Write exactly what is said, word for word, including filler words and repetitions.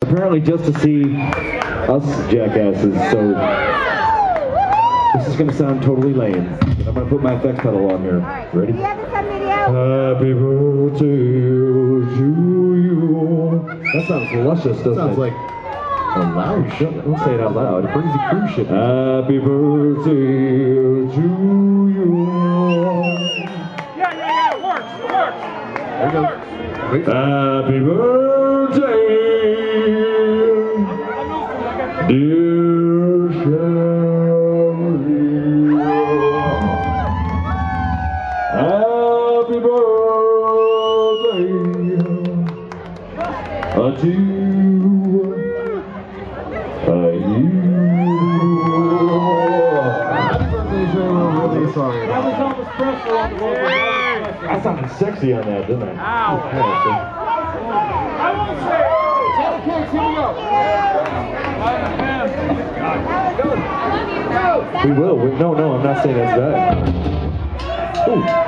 Apparently just to see us jackasses, so this is gonna sound totally lame. But I'm gonna put my effects pedal on here. Ready? Happy birthday to you. That sounds luscious, doesn't Sounds it? like a loud shit. Don't say it out loud. Crazy cruise ship. Happy birthday to you. Yeah, yeah, yeah, it works, it works. There you go. Wait. Happy birthday, dear Sherry. Happy birthday to you. Happy birthday, Joe. We're really sorry. That was Elvis Presley on the vocal. I sounded sexy on that, didn't I? Ow. I won't say it. Tell the kids, here we go. We will. We, no, no, I'm not saying that's bad. Ooh.